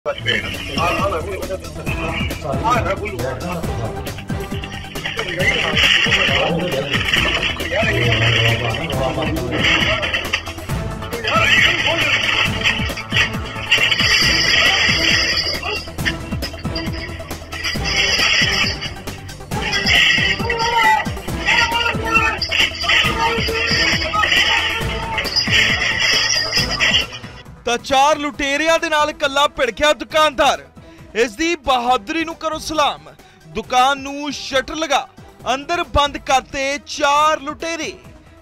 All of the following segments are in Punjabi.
ਤਾਂ ਚਾਰ ਲੁਟੇਰਿਆਂ ਦੇ ਨਾਲ ਕੱਲਾ ਭਿੜਕਿਆ ਦੁਕਾਨਦਾਰ। ਇਸ ਦੀ ਬਹਾਦਰੀ ਨੂੰ ਕਰੋ ਸਲਾਮ। ਦੁਕਾਨ ਨੂੰ ਸ਼ਟਰ ਲਗਾ ਅੰਦਰ ਬੰਦ ਕਰਤੇ ਚਾਰ ਲੁਟੇਰੇ।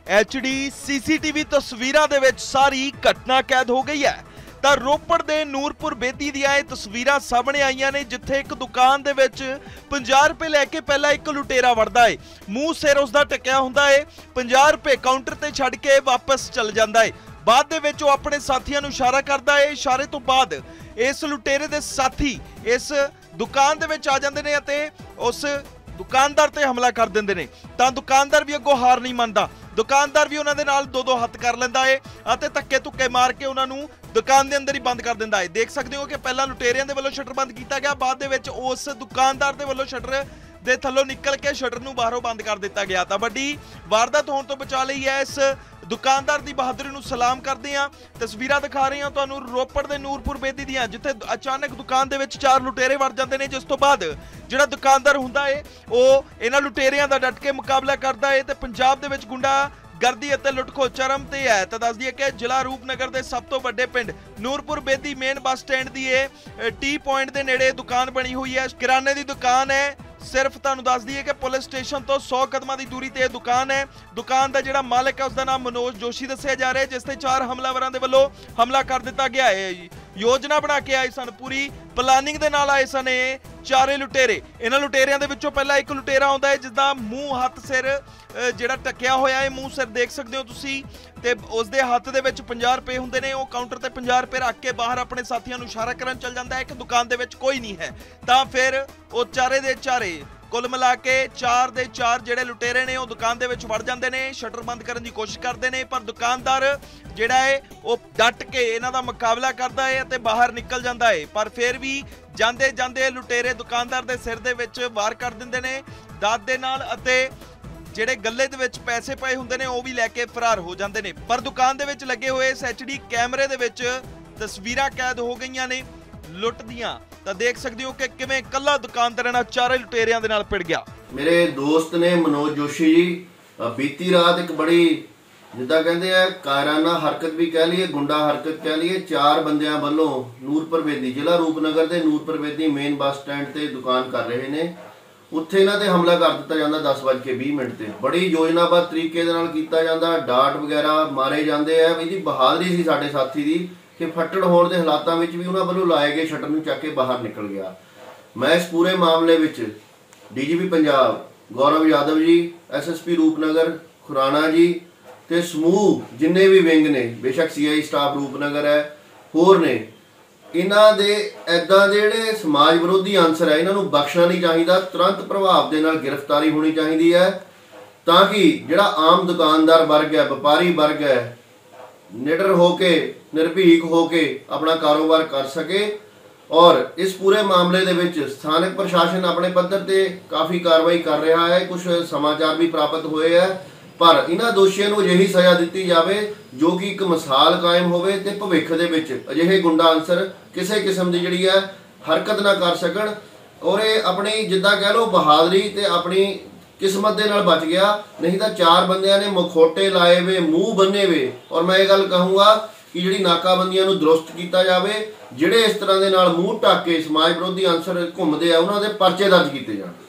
HD CCTV ਤਸਵੀਰਾਂ ਦੇ ਵਿੱਚ ਸਾਰੀ ਘਟਨਾ ਕੈਦ ਹੋ ਗਈ ਹੈ। ਤਾਂ ਰੋਪੜ ਦੇ ਨੂਰਪੁਰ ਬੇਦੀ ਦੀਆਂ ਇਹ ਤਸਵੀਰਾਂ ਸਾਹਮਣੇ ਆਈਆਂ ਨੇ, ਜਿੱਥੇ ਇੱਕ ਦੁਕਾਨ ਦੇ ਵਿੱਚ 50 ਰੁਪਏ ਲੈ ਕੇ ਪਹਿਲਾਂ ਇੱਕ ਲੁਟੇਰਾ ਵੜਦਾ ਏ। ਮੂੰਹ ਸਿਰ ਉਸਦਾ ਟਕਿਆ ਹੁੰਦਾ ਏ। 50 ਰੁਪਏ ਕਾਊਂਟਰ ਤੇ ਛੱਡ ਕੇ ਵਾਪਸ ਚਲ ਜਾਂਦਾ ਏ। ਬਾਅਦ ਦੇ ਵਿੱਚ ਉਹ ਆਪਣੇ ਸਾਥੀਆਂ ਨੂੰ ਇਸ਼ਾਰਾ ਕਰਦਾ ਹੈ। ਇਸ਼ਾਰੇ ਤੋਂ ਬਾਅਦ ਇਸ ਲੁਟੇਰੇ ਦੇ ਸਾਥੀ ਇਸ ਦੁਕਾਨ ਦੇ ਵਿੱਚ ਆ ਜਾਂਦੇ ਨੇ ਅਤੇ ਉਸ ਦੁਕਾਨਦਾਰ ਤੇ ਹਮਲਾ ਕਰ ਦਿੰਦੇ ਨੇ। ਤਾਂ ਦੁਕਾਨਦਾਰ ਵੀ ਅੱਗੋਂ ਹਾਰ ਨਹੀਂ ਮੰਨਦਾ। ਦੁਕਾਨਦਾਰ ਵੀ ਉਹਨਾਂ ਦੇ ਨਾਲ ਦੋ ਹੱਥ ਕਰ ਲੈਂਦਾ ਹੈ ਅਤੇ ਧੱਕੇ ਧੁੱਕੇ ਮਾਰ ਕੇ ਉਹਨਾਂ ਨੂੰ ਦੁਕਾਨ ਦੇ ਅੰਦਰ ਹੀ ਬੰਦ ਕਰ ਦਿੰਦਾ ਹੈ। ਦੇਖ ਸਕਦੇ ਹੋ ਕਿ ਪਹਿਲਾਂ ਲੁਟੇਰਿਆਂ ਦੇ ਵੱਲੋਂ ਸ਼ਟਰ ਬੰਦ ਕੀਤਾ ਗਿਆ, ਬਾਅਦ ਦੇ ਵਿੱਚ ਉਸ ਦੁਕਾਨਦਾਰ ਦੇ ਵੱਲੋਂ ਸ਼ਟਰ ਦੇ ਥੱਲੋਂ ਨਿਕਲ ਕੇ ਸ਼ਟਰ ਨੂੰ ਬਾਹਰੋਂ ਬੰਦ ਕਰ ਦਿੱਤਾ ਗਿਆ। ਤਾਂ ਵੱਡੀ ਵਾਰਦਾਤ ਹੋਣ ਤੋਂ ਬਚਾ ਲਈ ਹੈ। ਇਸ ਦੁਕਾਨਦਾਰ ਦੀ ਬਹਾਦਰੀ ਨੂੰ ਸਲਾਮ ਕਰਦੇ ਹਾਂ। ਤਸਵੀਰਾਂ ਦਿਖਾ ਰਹੇ ਹਾਂ ਤੁਹਾਨੂੰ ਰੋਪੜ ਦੇ ਨੂਰਪੁਰ ਬੇਦੀ ਦੀਆਂ, ਜਿੱਥੇ ਅਚਾਨਕ ਦੁਕਾਨ ਦੇ ਵਿੱਚ ਚਾਰ ਲੁਟੇਰੇ ਵੜ ਜਾਂਦੇ ਨੇ, ਜਿਸ ਤੋਂ ਬਾਅਦ ਜਿਹੜਾ ਦੁਕਾਨਦਾਰ ਹੁੰਦਾ ਹੈ ਉਹ ਇਹਨਾਂ ਲੁਟੇਰਿਆਂ ਦਾ ਡਟ ਕੇ ਮੁਕਾਬਲਾ ਕਰਦਾ ਹੈ। ਤੇ ਪੰਜਾਬ ਦੇ ਵਿੱਚ ਗੁੰਡਾ ਗਰਦੀ ਅਤੇ ਲੁੱਟਖੋ ਚਰਮ ਤੇ ਹੈ। ਤਾਂ ਦੱਸ ਦਈਏ ਕਿ ਜ਼ਿਲ੍ਹਾ ਰੂਪਨਗਰ ਦੇ ਸਭ ਤੋਂ ਵੱਡੇ ਪਿੰਡ Nurpur Bedi main bus stand ਦੀ ਇਹ ਟੀ ਪੁਆਇੰਟ ਦੇ ਨੇੜੇ ਦੁਕਾਨ ਬਣੀ ਹੋਈ ਹੈ। ਕਿਰਾਨੇ ਦੀ ਦੁਕਾਨ ਹੈ। ਸਿਰਫ ਤੁਹਾਨੂੰ ਦੱਸ ਦਈਏ ਕਿ ਪੁਲਿਸ ਸਟੇਸ਼ਨ ਤੋਂ 100 ਕਦਮਾਂ ਦੀ ਦੂਰੀ ਤੇ ਇਹ ਦੁਕਾਨ ਹੈ। ਦੁਕਾਨ ਦਾ ਜਿਹੜਾ ਮਾਲਕ ਹੈ ਉਸਦਾ ਨਾਮ ਮਨੋਜ ਜੋਸ਼ੀ ਦੱਸਿਆ ਜਾ ਰਿਹਾ ਹੈ, ਜਿਸ ਤੇ ਚਾਰ ਹਮਲਾਵਰਾਂ ਦੇ ਵੱਲੋਂ ਹਮਲਾ ਕਰ ਦਿੱਤਾ ਗਿਆ ਹੈ। ਯੋਜਨਾ ਬਣਾ ਕੇ ਆਏ ਸਨ, ਪੂਰੀ ਪਲਾਨਿੰਗ ਦੇ ਨਾਲ ਆਏ ਸਨ ਇਹ ਚਾਰੇ ਲੁਟੇਰੇ। ਇਹਨਾਂ ਲੁਟੇਰਿਆਂ ਦੇ ਵਿੱਚੋਂ ਪਹਿਲਾਂ ਇੱਕ ਲੁਟੇਰਾ ਆਉਂਦਾ ਹੈ ਜਿਸਦਾ ਮੂੰਹ ਹੱਥ ਸਿਰ ਜਿਹੜਾ ਟਕਿਆ ਹੋਇਆ ਹੈ, ਮੂੰਹ ਸਿਰ ਦੇਖ ਸਕਦੇ ਹੋ ਤੁਸੀਂ। ਤੇ ਉਸਦੇ ਹੱਥ ਦੇ ਵਿੱਚ 50 ਰੁਪਏ ਹੁੰਦੇ ਨੇ। ਉਹ ਕਾਊਂਟਰ ਤੇ 50 ਰੁਪਏ ਰੱਖ ਕੇ ਬਾਹਰ ਆਪਣੇ ਸਾਥੀਆਂ ਨੂੰ ਇਸ਼ਾਰਾ ਕਰਨ ਚੱਲ ਜਾਂਦਾ ਹੈ ਕਿ ਦੁਕਾਨ ਦੇ ਵਿੱਚ ਕੋਈ ਨਹੀਂ ਹੈ। ਤਾਂ ਫਿਰ ਉਹ ਚਾਰੇ ਦੇ ਚਾਰੇ ਕੁੱਲ ਮਿਲਾ ਕੇ 4 ਦੇ 4 ਜਿਹੜੇ ਲੁਟੇਰੇ ਨੇ ਉਹ ਦੁਕਾਨ ਦੇ ਵਿੱਚ ਵੜ ਜਾਂਦੇ ਨੇ, ਸ਼ਟਰ ਬੰਦ ਕਰਨ ਦੀ ਕੋਸ਼ਿਸ਼ ਕਰਦੇ ਨੇ, ਪਰ ਦੁਕਾਨਦਾਰ ਜਿਹੜਾ ਹੈ ਉਹ ਡਟ ਕੇ ਇਹਨਾਂ ਦਾ ਮੁਕਾਬਲਾ ਕਰਦਾ ਹੈ ਅਤੇ ਬਾਹਰ ਨਿਕਲ ਜਾਂਦਾ ਹੈ। ਪਰ ਫਿਰ ਵੀ ਜਾਂਦੇ ਜਾਂਦੇ ਲੁਟੇਰੇ ਦੁਕਾਨਦਾਰ ਦੇ ਸਿਰ ਦੇ ਵਿੱਚ ਵਾਰ ਕਰ ਦਿੰਦੇ ਨੇ ਦਾਤ ਦੇ ਨਾਲ ਅਤੇ ਜਿਹੜੇ ਗੱਲੇ ਦੇ ਵਿੱਚ ਪੈਸੇ ਪਏ ਹੁੰਦੇ ਨੇ ਉਹ ਵੀ ਲੈ ਕੇ ਫਰਾਰ ਹੋ ਜਾਂਦੇ ਨੇ। ਪਰ ਦੁਕਾਨ ਦੇ ਵਿੱਚ ਲੱਗੇ ਹੋਏ ਇਸ HD ਕੈਮਰੇ ਦੇ ਵਿੱਚ ਤਸਵੀਰਾਂ ਕੈਦ ਹੋ ਗਈਆਂ ਨੇ ਲੁੱਟ ਦੀਆਂ। ਤਾਂ ਦੇਖ ਸਕਦੇ ਹੋ ਕਿ ਕਿਵੇਂ ਕੱਲਾ ਦੁਕਾਨਦਾਰ ਇਹਨਾਂ ਚਾਰੇ ਲੁਟੇਰਿਆਂ ਦੇ ਨਾਲ ਭਿੜ ਗਿਆ। ਮੇਰੇ ਦੋਸਤ ਨੇ ਮਨੋਜ ਜੋਸ਼ੀ ਜੀ, ਬੀਤੀ ਰਾਤ ਇੱਕ ਬੜੀ ਜਿੱਦਾਂ ਕਹਿੰਦੇ ਆ ਕਾਇਰਾਨਾ ਹਰਕਤ ਵੀ ਕਹਿ ਲਈਏ, ਗੁੰਡਾ ਹਰਕਤ ਕਹਿ ਲਈਏ, ਚਾਰ ਬੰਦਿਆਂ ਵੱਲੋਂ ਨੂਰਪੁਰ ਬੇਦੀ ਜ਼ਿਲ੍ਹਾ ਰੂਪਨਗਰ ਦੇ Nurpur Bedi main bus stand ਤੇ ਦੁਕਾਨ ਕਰ ਰਹੇ ਨੇ। ਉੱਥੇ ਇਹਨਾਂ ਤੇ ਹਮਲਾ ਕਰ ਦਿੱਤਾ ਜਾਂਦਾ 10:20 ਤੇ। ਬੜੀ ਯੋਜਨਾਬੱਧ ਤਰੀਕੇ ਦੇ ਨਾਲ ਕੀਤਾ ਜਾਂਦਾ, ਡਾਟ ਵਗੈਰਾ ਮਾਰੇ ਜਾਂਦੇ ਆ। ਇਹਦੀ ਬਹਾਦਰੀ ਸੀ ਸਾਡੇ ਸਾਥੀ ਦੀ ਕਿ ਫੱਟੜ ਹੋਣ ਦੇ ਹਾਲਾਤਾਂ ਵਿੱਚ ਵੀ ਉਹਨਾਂ ਵੱਲੋਂ ਲਾਏ ਗਏ ਸ਼ਟਰ ਨੂੰ ਚੱਕ ਕੇ ਬਾਹਰ ਨਿਕਲ ਗਿਆ। ਮੈਂ ਇਸ ਪੂਰੇ ਮਾਮਲੇ ਵਿੱਚ DGP ਪੰਜਾਬ ਗੌਰਵ ਯਾਦਵ ਜੀ, SSP ਰੂਪਨਗਰ ਖੁਰਾਣਾ ਜੀ ਤੇ ਸਮੂਹ ਜਿੰਨੇ ਵੀ ਵਿੰਗ ਨੇ, ਬੇਸ਼ੱਕ CI ਸਟਾਫ ਰੂਪਨਗਰ ਹੈ, ਹੋਰ ਨੇ, ਇਹਨਾਂ ਦੇ ਇੱਦਾਂ ਦੇ ਜਿਹੜੇ ਸਮਾਜ ਵਿਰੋਧੀ ਅਨਸਰ ਹੈ ਇਹਨਾਂ ਨੂੰ ਬਖਸ਼ਣਾ ਨਹੀਂ ਚਾਹੀਦਾ। ਤੁਰੰਤ ਪ੍ਰਭਾਵ ਦੇ ਨਾਲ ਗ੍ਰਿਫਤਾਰੀ ਹੋਣੀ ਚਾਹੀਦੀ ਹੈ ਤਾਂ ਕਿ ਜਿਹੜਾ ਆਮ ਦੁਕਾਨਦਾਰ ਵਰਗ ਹੈ, ਵਪਾਰੀ ਵਰਗ ਹੈ, ਨਿਡਰ ਹੋ ਕੇ ਨਿਰਭੀਕ ਹੋ ਕੇ ਆਪਣਾ ਕਾਰੋਬਾਰ ਕਰ ਸਕੇ। ਔਰ ਇਸ ਪੂਰੇ ਮਾਮਲੇ ਦੇ ਵਿੱਚ ਸਥਾਨਕ ਪ੍ਰਸ਼ਾਸਨ ਆਪਣੇ ਪੱਧਰ ਤੇ ਕਾਫੀ ਕਾਰਵਾਈ ਕਰ ਰਿਹਾ ਹੈ। ਕੁਝ ਸਮਾਚਾਰ ਵੀ ਪ੍ਰਾਪਤ ਹੋਏ ਹੈ, ਪਰ ਇਹਨਾਂ ਦੋਸ਼ੀਆਂ ਨੂੰ ਅਜਿਹੀ ਸਜ਼ਾ ਦਿੱਤੀ ਜਾਵੇ ਜੋ ਕਿ ਇੱਕ ਮਿਸਾਲ ਕਾਇਮ ਹੋਵੇ ਤੇ ਭਵਿੱਖ ਦੇ ਵਿੱਚ ਅਜਿਹੇ ਗੁੰਡਾ ਅਨਸਰ ਕਿਸੇ ਕਿਸਮ ਦੀ ਜਿਹੜੀ ਹੈ ਹਰਕਤ ਨਾ ਕਰ ਸਕਣ। ਔਰ ਇਹ ਆਪਣੀ ਜਿੱਦਾਂ ਕਹਿ ਲਓ ਬਹਾਦਰੀ ਤੇ ਆਪਣੀ ਕਿਸਮਤ ਦੇ ਨਾਲ ਬਚ ਗਿਆ, ਨਹੀਂ ਤਾਂ ਚਾਰ ਬੰਦਿਆਂ ਨੇ ਮੁਖੌਟੇ ਲਾਏ ਵੇ, ਮੂੰਹ ਬੰਨੇ ਵੇ। ਔਰ ਮੈਂ ਇਹ ਗੱਲ ਕਹੂੰਗਾ ਕਿ ਜਿਹੜੀ ਨਾਕਾਬੰਦੀਆਂ ਨੂੰ ਦਰੁਸਤ ਕੀਤਾ ਜਾਵੇ, ਜਿਹੜੇ ਇਸ ਤਰ੍ਹਾਂ ਦੇ ਨਾਲ ਮੂੰਹ ਢੱਕ ਕੇ ਸਮਾਜ ਵਿਰੋਧੀ ਅਨਸਰ ਘੁੰਮਦੇ ਆ ਉਹਨਾਂ ਦੇ ਪਰਚੇ ਦਰਜ ਕੀਤੇ ਜਾਣ।